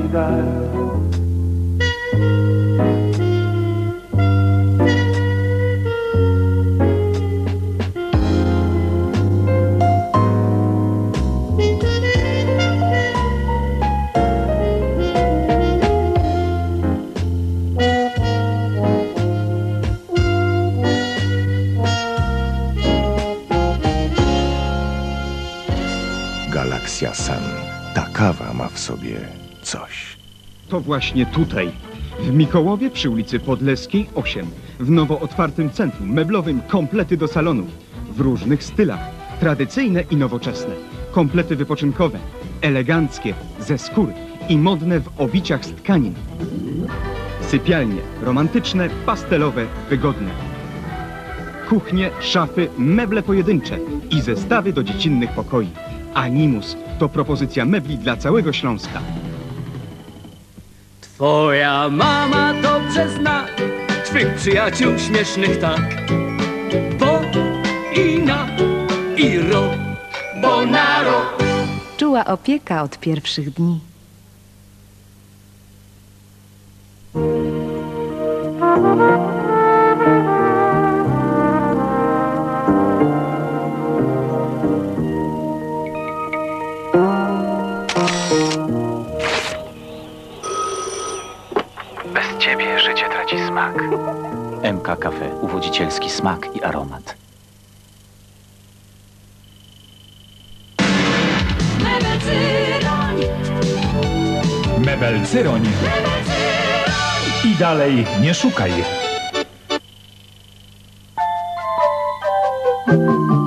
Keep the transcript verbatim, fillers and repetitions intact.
olvidar. Galaxia Sun. Ta kawa ma w sobie coś. To właśnie tutaj, w Mikołowie przy ulicy Podleskiej osiem, w nowo otwartym centrum meblowym komplety do salonów w różnych stylach, tradycyjne i nowoczesne, komplety wypoczynkowe, eleganckie, ze skór i modne w obiciach z tkanin. Sypialnie romantyczne, pastelowe, wygodne. Kuchnie, szafy, meble pojedyncze i zestawy do dziecinnych pokoi. Animus to propozycja mebli dla całego Śląska. Twoja mama dobrze zna twych przyjaciół śmiesznych tak. Bo i na i ro, bo na ro. Czuła opieka od pierwszych dni. Bez ciebie życie traci smak. M K Cafe. Uwodzicielski smak i aromat. Mebel Cyroń. Mebel Cyroń. I dalej nie szukaj.